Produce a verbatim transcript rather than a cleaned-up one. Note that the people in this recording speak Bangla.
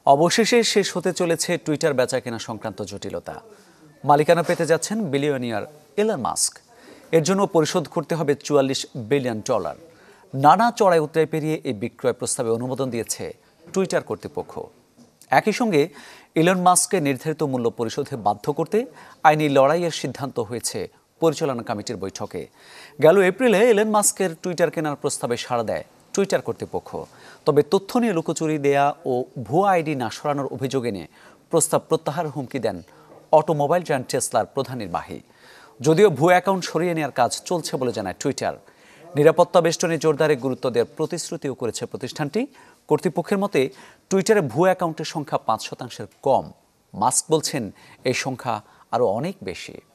অবশেষে শেষ হতে চলেছে টুইটার বেচাকেনা সংক্রান্ত জটিলতা। মালিকানা পেতে যাচ্ছেন বিলিয়নিয়ার এলন মাস্ক। এর জন্য পরিশোধ করতে হবে চুয়াল্লিশ বিলিয়ন ডলার। নানা চড়াই উতরাই পেরিয়ে এই বিক্রয় প্রস্তাবে অনুমোদন দিয়েছে টুইটার কর্তৃপক্ষ। একই সঙ্গে এলন মাস্ককে নির্ধারিত মূল্য পরিশোধে বাধ্য করতে আইনি লড়াইয়ের সিদ্ধান্ত হয়েছে পরিচালনা কমিটির বৈঠকে। গেল এপ্রিলে এলন মাস্কের টুইটার কেনার প্রস্তাবে সাড়া দেয় টুইটার কর্তৃপক্ষ। তবে তথ্য নিয়ে লুকোচুরি দেয়া ও ভুয়া আইডি না সরানোর অভিযোগ এনে প্রস্তাব প্রত্যাহারের হুমকি দেন অটোমোবাইল জায়ান্ট টেসলার প্রধান নির্বাহী। যদিও ভুয়া অ্যাকাউন্ট সরিয়ে নেওয়ার কাজ চলছে বলে জানায় টুইটার। নিরাপত্তা বেষ্টনী জোরদারে গুরুত্ব দেওয়ার প্রতিশ্রুতিও করেছে প্রতিষ্ঠানটি। কর্তৃপক্ষের মতে টুইটারে ভুয়া অ্যাকাউন্টের সংখ্যা পাঁচ শতাংশের কম। মাস্ক বলছেন এই সংখ্যা আরও অনেক বেশি।